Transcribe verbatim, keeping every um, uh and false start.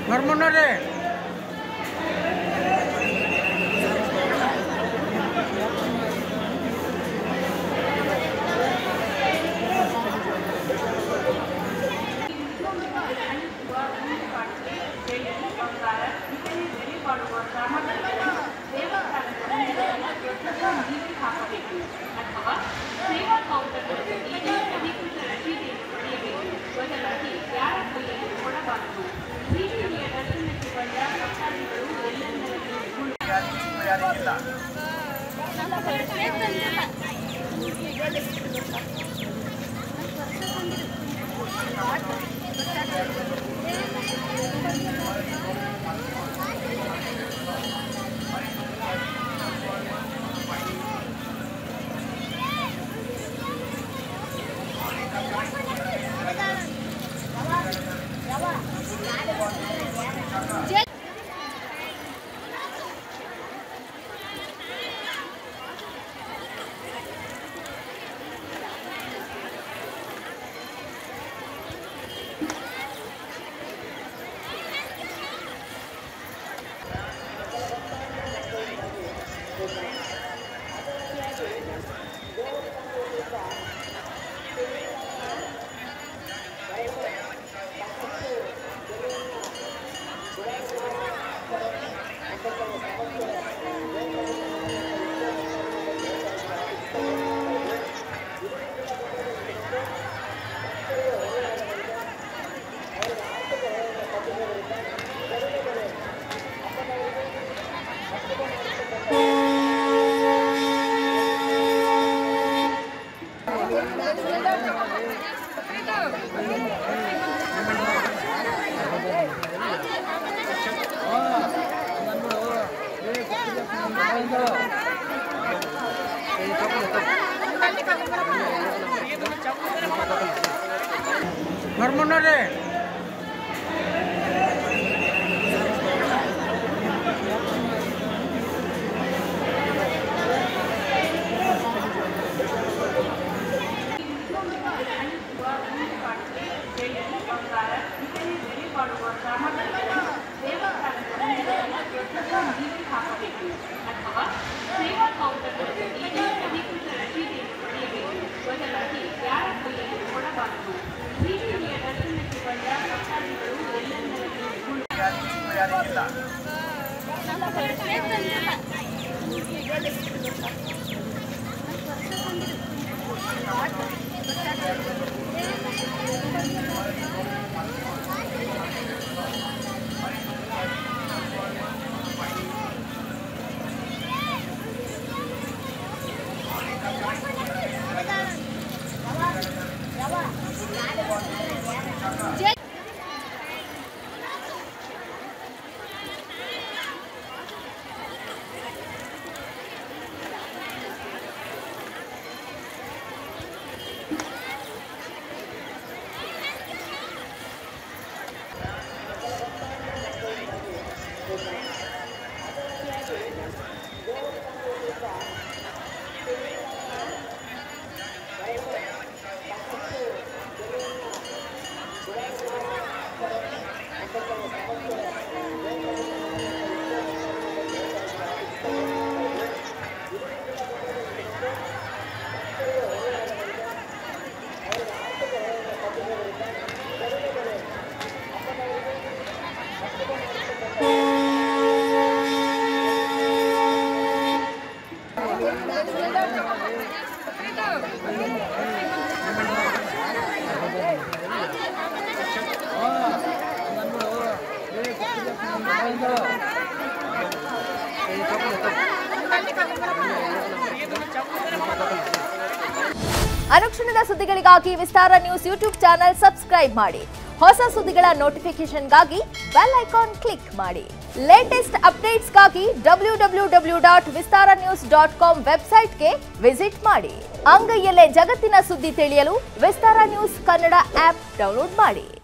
ಮರ್ಮಣ್ಣರೇ ಅಥವಾ ಸೇವಾ ಕೌಂಟರ್ಗಳಲ್ಲಿ ಅಧಿಕೃತ ರಸೀದಿಯನ್ನು ಪಡೆಯಬೇಕು. ಬದಲಾಗಿ ಯಾರ ಕೈಯಲ್ಲಿ ಕೊಡಬಾರದು. ಬೀದಿಯ ದರ್ಶನಕ್ಕೆ ಬಂದ ಭಕ್ತಾದಿಗಳು ಎಲ್ಲೆಂದರಲ್ಲಿ ಮರ್ಮಣ್ಣರೇ ಅಥವಾ ಸೇವಾ ಕೌಂಟರ್ಗಳಲ್ಲಿ ಅಧಿಕೃತ ರಸೀದಿಯನ್ನು ಪಡೆಯಬೇಕು. ಬದಲಾಗಿ ಯಾರ ಕೈಯಲ್ಲಿ ಕೊಡಬಾರದು. ಬೀದಿಯ ದರ್ಶನಕ್ಕೆ ಬಂದ ಭಕ್ತಾದಿಗಳು ಎಲ್ಲೆಂದರಲ್ಲಿ ಅನುಕ್ಷಣದ ಸುದ್ದಿಗಳಿಗಾಗಿ Vistara news YouTube channel subscribe ಮಾಡಿ. ಹೊಸ ಸುದ್ದಿಗಳ ನೋಟಿಫಿಕೇಶನ್ಗಾಗಿ ಬೆಲ್ ಐಕಾನ್ ಕ್ಲಿಕ್ ಮಾಡಿ. ಲೇಟೆಸ್ಟ್ ಅಪ್ಡೇಟ್ಸ್ಗಾಗಿ W W W dot Vistara news dot com ವೆಬ್ಸೈಟ್ಗೆ ವಿಸಿಟ್ ಮಾಡಿ. ಅಂಗೈಯಲ್ಲೇ ಜಗತ್ತಿನ ಸುದ್ದಿ ತಿಳಿಯಲು Vistara news Kannada app download ಮಾಡಿ.